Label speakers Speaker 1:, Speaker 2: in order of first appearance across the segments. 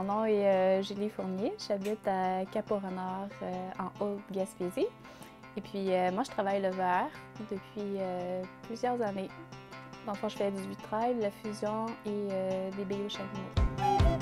Speaker 1: nom est Julie Fournier. J'habite à Cap-au-Renard, en Haute-Gaspésie. Et puis, moi, je travaille le verre depuis plusieurs années. Dans le fond, je fais du vitrail, de la fusion et des baies au chalumeau.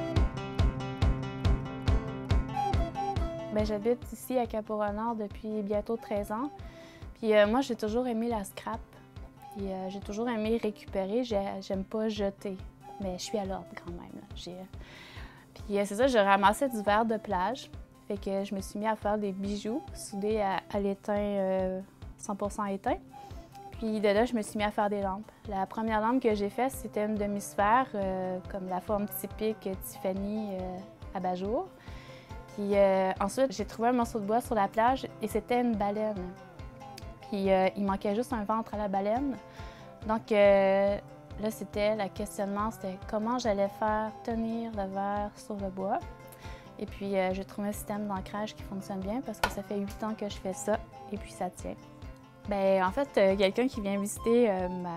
Speaker 1: Bien, j'habite ici à Cap-au-Renard depuis bientôt 13 ans. Puis moi, j'ai toujours aimé la scrap. Puis j'ai toujours aimé récupérer. J'aime pas jeter, mais je suis à l'ordre quand même. Puis c'est ça, je ramassais du verre de plage. Fait que je me suis mis à faire des bijoux soudés à l'étain 100% éteint. Puis de là, je me suis mis à faire des lampes. La première lampe que j'ai faite, c'était une demi-sphère, comme la forme typique Tiffany abat-jour. Puis ensuite, j'ai trouvé un morceau de bois sur la plage et c'était une baleine. Puis il manquait juste un ventre à la baleine. Donc là, le questionnement, c'était comment j'allais faire tenir le verre sur le bois. Et puis j'ai trouvé un système d'ancrage qui fonctionne bien parce que ça fait 8 ans que je fais ça et puis ça tient. Bien, en fait, quelqu'un qui vient visiter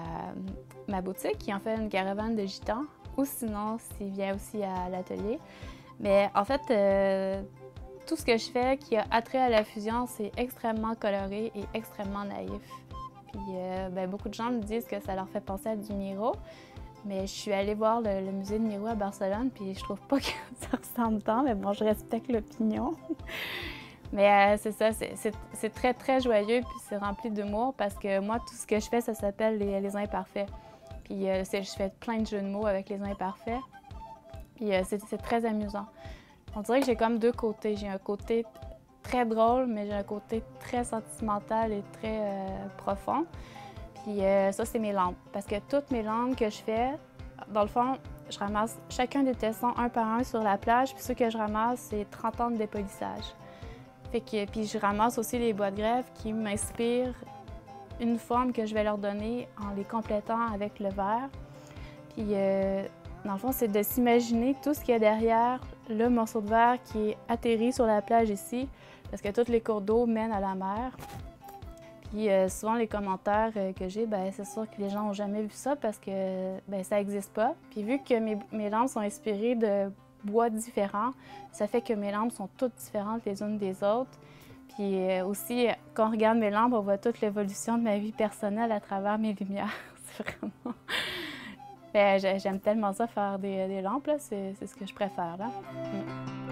Speaker 1: ma boutique, qui en fait une caravane de gitans, ou sinon, s'il vient aussi à l'atelier. Mais en fait, tout ce que je fais qui a attrait à la fusion, c'est extrêmement coloré et extrêmement naïf. Puis bien, beaucoup de gens me disent que ça leur fait penser à du Miro, mais je suis allée voir le musée de Miro à Barcelone, puis je trouve pas que ça ressemble tant, mais bon, je respecte l'opinion. Mais c'est ça, c'est très, très joyeux, puis c'est rempli d'humour, parce que moi, tout ce que je fais, ça s'appelle les imparfaits. Puis je fais plein de jeux de mots avec les imparfaits, puis c'est très amusant. On dirait que j'ai comme deux côtés. J'ai un côté très drôle, mais j'ai un côté très sentimental et très profond. Puis ça, c'est mes lampes. Parce que toutes mes lampes que je fais, dans le fond, je ramasse chacun des tessons un par un sur la plage. Puis ceux que je ramasse, c'est 30 ans de dépolissage. Puis je ramasse aussi les bois de grève qui m'inspirent une forme que je vais leur donner en les complétant avec le verre. Puis dans le fond, c'est de s'imaginer tout ce qu'il y a derrière le morceau de verre qui est atterri sur la plage ici, parce que tous les cours d'eau mènent à la mer. Puis souvent, les commentaires que j'ai, bien, c'est sûr que les gens n'ont jamais vu ça parce que bien, ça n'existe pas. Puis vu que mes lampes sont inspirées de bois différents, ça fait que mes lampes sont toutes différentes les unes des autres. Puis aussi, quand on regarde mes lampes, on voit toute l'évolution de ma vie personnelle à travers mes lumières. C'est vraiment... J'aime tellement ça, faire des lampes, c'est ce que je préfère. Là.